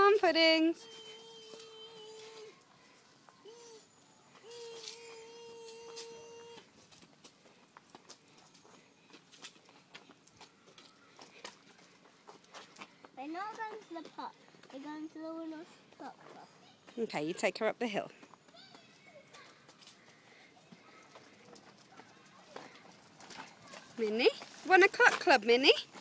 on, Puddings. We're not going to the park. We're going to the Winners Club. Okay, you take her up the hill. Minnie? 1 o'clock club, Minnie.